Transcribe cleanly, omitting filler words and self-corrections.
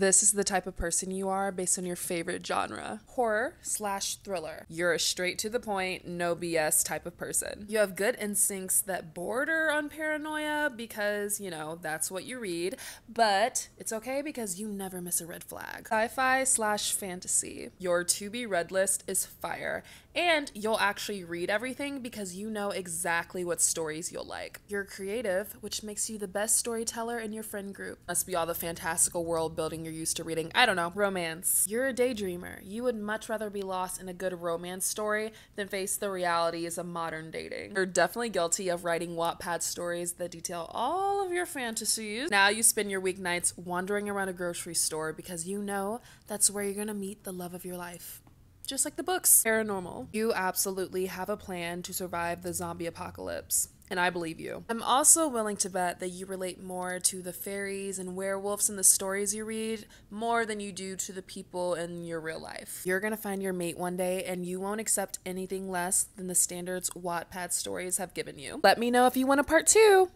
This is the type of person you are based on your favorite genre. Horror/thriller. You're a straight to the point, no BS type of person. You have good instincts that border on paranoia because, that's what you read, but it's okay because you never miss a red flag. Sci-fi/fantasy. Your to-be read list is fire, and you'll actually read everything because you know exactly what stories you'll like. You're creative, which makes you the best storyteller in your friend group. Must be all the fantastical world building you're used to reading. I don't know. Romance. You're a daydreamer. You would much rather be lost in a good romance story than face the realities of modern dating. You're definitely guilty of writing Wattpad stories that detail all of your fantasies. Now you spend your weeknights wandering around a grocery store because you know that's where you're gonna meet the love of your life. Just like the books. Paranormal. You absolutely have a plan to survive the zombie apocalypse, and I believe you. I'm also willing to bet that you relate more to the fairies and werewolves in the stories you read more than you do to the people in your real life. You're gonna find your mate one day and you won't accept anything less than the standards Wattpad stories have given you. Let me know if you want a part 2.